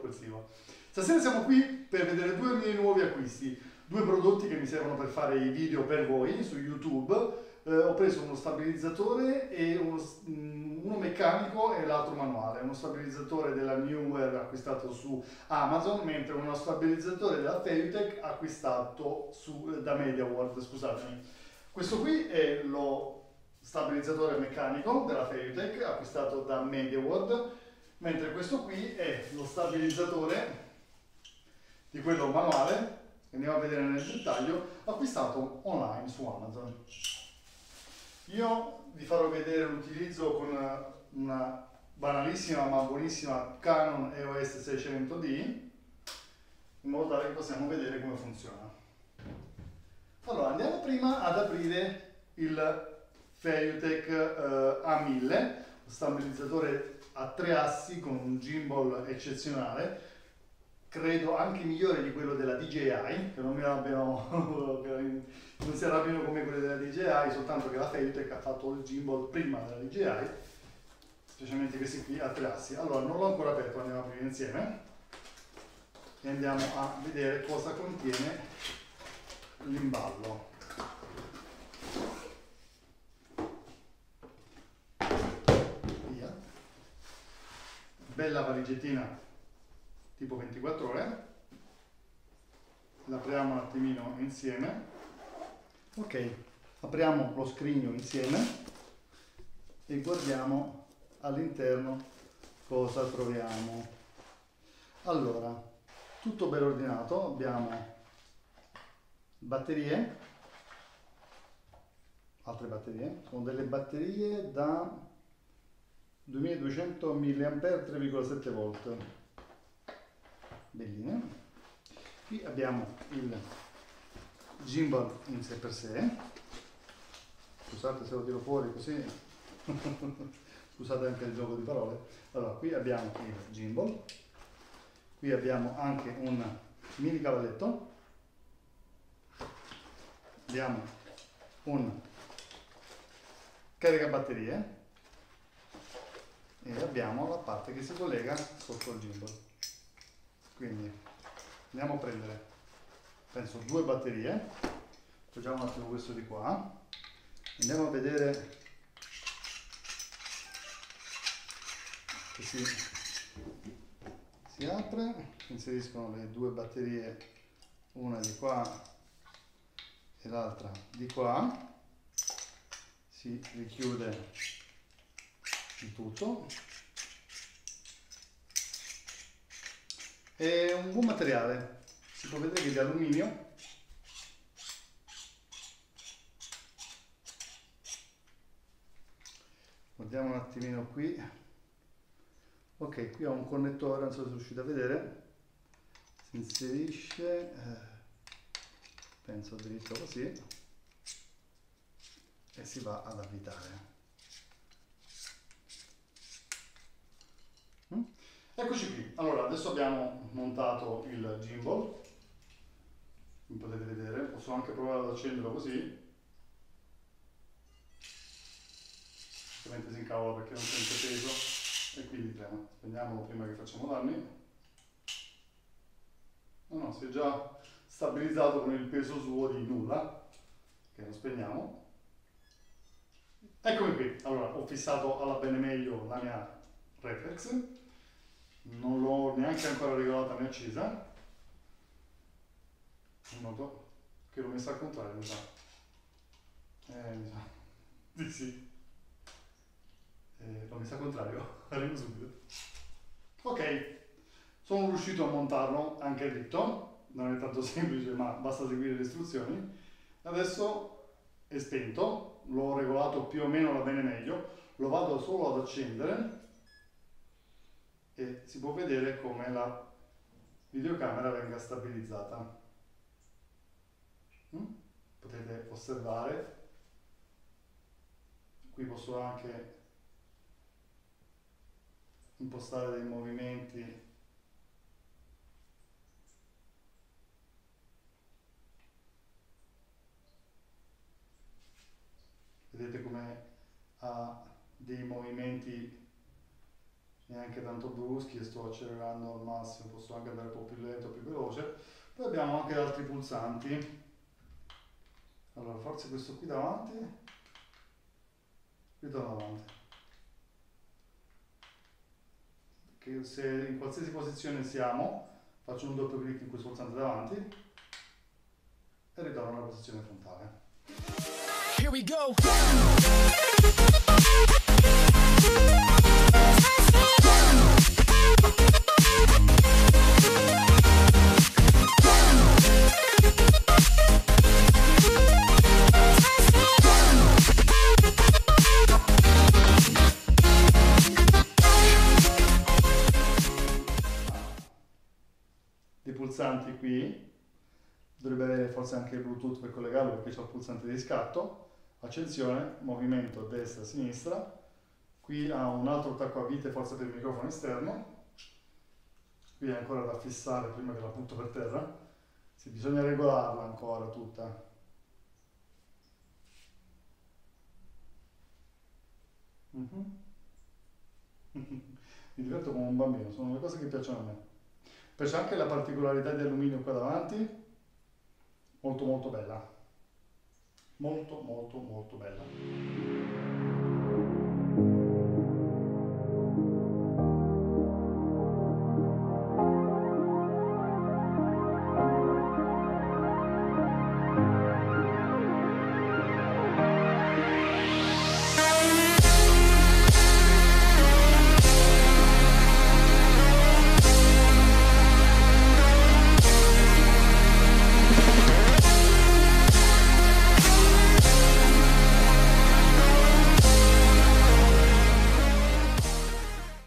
compulsivo. Stasera siamo qui per vedere due miei nuovi acquisti, due prodotti che mi servono per fare i video per voi su YouTube. Ho preso uno stabilizzatore e uno meccanico e l'altro manuale, uno stabilizzatore della Newer acquistato su Amazon, mentre uno stabilizzatore della Feutech acquistato da MediaWorld, scusatemi. Questo qui è lo stabilizzatore meccanico della Feutech acquistato da MediaWorld, mentre questo qui è lo stabilizzatore di quello manuale, che andiamo a vedere nel dettaglio, acquistato online su Amazon. Io vi farò vedere l'utilizzo con una banalissima ma buonissima Canon EOS 600D, in modo tale che possiamo vedere come funziona. Allora, andiamo prima ad aprire il Feutech A1000, lo stabilizzatore a 3 assi con un gimbal eccezionale, credo anche migliore di quello della DJI, che non mi abbiano, non si arrabbiano come quelli della DJI, soltanto che la Feutech ha fatto il gimbal prima della DJI, specialmente questi qui a 3 assi. Allora, non l'ho ancora aperto, andiamo a aprire insieme e andiamo a vedere cosa contiene l'imballo. Via. Bella valigettina tipo 24 ore. L'apriamo un attimino insieme. Ok, apriamo lo scrigno insieme e guardiamo all'interno cosa troviamo. Allora, tutto ben ordinato, abbiamo batterie, altre batterie, sono delle batterie da 2200 mAh 3,7 volt, belline. Qui abbiamo il gimbal in sé per sé, scusate se lo tiro fuori così, scusate anche il gioco di parole. Allora, qui abbiamo il gimbal, qui abbiamo anche un mini cavalletto, abbiamo un caricabatterie e abbiamo la parte che si collega sotto il gimbal. Quindi andiamo a prendere, penso, due batterie, togliamo un attimo questo di qua, andiamo a vedere che si apre, si inseriscono le due batterie, una di qua e l'altra di qua, si richiude il tutto. È un buon materiale, si può vedere che è di alluminio. Guardiamo un attimino qui. Ok, qui ho un connettore, non so se riuscite a vedere. Si inserisce, penso dritto così, e si va ad avvitare. Eccoci qui, allora adesso abbiamo montato il gimbal, come potete vedere, posso anche provare ad accenderlo così, ovviamente si incavola perché non sente peso e quindi trema. Spegniamolo prima che facciamo danni. No, si è già stabilizzato con il peso suo di nulla, che lo spegniamo. Eccomi qui, allora ho fissato alla bene meglio la mia reflex, non l'ho neanche ancora regolata né accesa. Noto che l'ho messa al contrario, mi sa. Mi sa. Sì, sì. L'ho messa al contrario, arrivo subito. Ok, sono riuscito a montarlo anche dritto, non è tanto semplice ma basta seguire le istruzioni. Adesso è spento, l'ho regolato più o meno da bene meglio, lo vado solo ad accendere e si può vedere come la videocamera venga stabilizzata. Potete osservare, qui posso anche impostare dei movimenti vedete come ha dei movimenti neanche tanto bruschi e sto accelerando al massimo, posso anche andare un po' più lento, più veloce. Poi abbiamo anche altri pulsanti. Allora, forse questo qui davanti, ritorno avanti. Che se in qualsiasi posizione siamo, faccio un doppio clic in questo pulsante davanti e ritorno alla posizione frontale. Here we go! Dei pulsanti qui, dovrebbe avere forse anche il Bluetooth per collegarlo perché c'è il pulsante di scatto, accensione, movimento destra-sinistra, qui ha un altro attacco a vite forse per il microfono esterno, qui è ancora da fissare prima che la butto per terra, sì, bisogna regolarla ancora tutta. Mi diverto come un bambino, sono le cose che piacciono a me. Poi c'è anche la particolarità di alluminio qua davanti, molto molto bella, molto molto molto bella.